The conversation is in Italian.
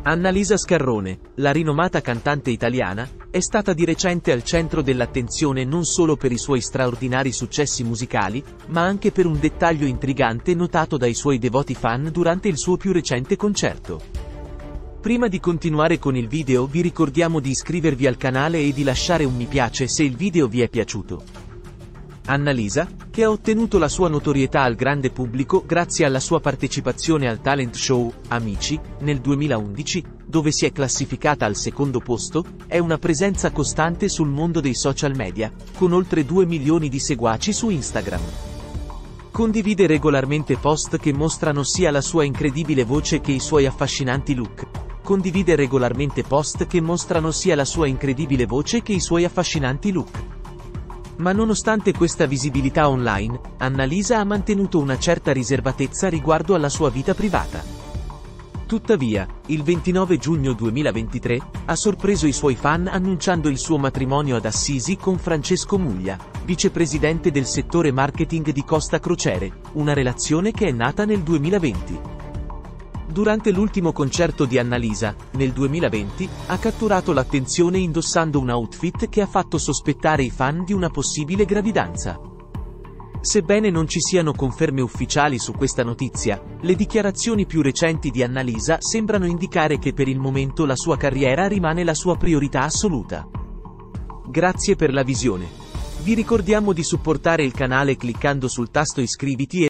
Annalisa Scarrone, la rinomata cantante italiana, è stata di recente al centro dell'attenzione non solo per i suoi straordinari successi musicali, ma anche per un dettaglio intrigante notato dai suoi devoti fan durante il suo più recente concerto. Prima di continuare con il video vi ricordiamo di iscrivervi al canale e di lasciare un mi piace se il video vi è piaciuto. Annalisa, che ha ottenuto la sua notorietà al grande pubblico grazie alla sua partecipazione al talent show Amici, nel 2011, dove si è classificata al secondo posto, è una presenza costante sul mondo dei social media, con oltre 2 milioni di seguaci su Instagram. Condivide regolarmente post che mostrano sia la sua incredibile voce che i suoi affascinanti look. Condivide regolarmente post che mostrano sia la sua incredibile voce che i suoi affascinanti look. Ma nonostante questa visibilità online, Annalisa ha mantenuto una certa riservatezza riguardo alla sua vita privata. Tuttavia, il 29 giugno 2023, ha sorpreso i suoi fan annunciando il suo matrimonio ad Assisi con Francesco Muglia, vicepresidente del settore marketing di Costa Crociere, una relazione che è nata nel 2020. Durante l'ultimo concerto di Annalisa, nel 2020, ha catturato l'attenzione indossando un outfit che ha fatto sospettare i fan di una possibile gravidanza. Sebbene non ci siano conferme ufficiali su questa notizia, le dichiarazioni più recenti di Annalisa sembrano indicare che per il momento la sua carriera rimane la sua priorità assoluta. Grazie per la visione. Vi ricordiamo di supportare il canale cliccando sul tasto iscriviti e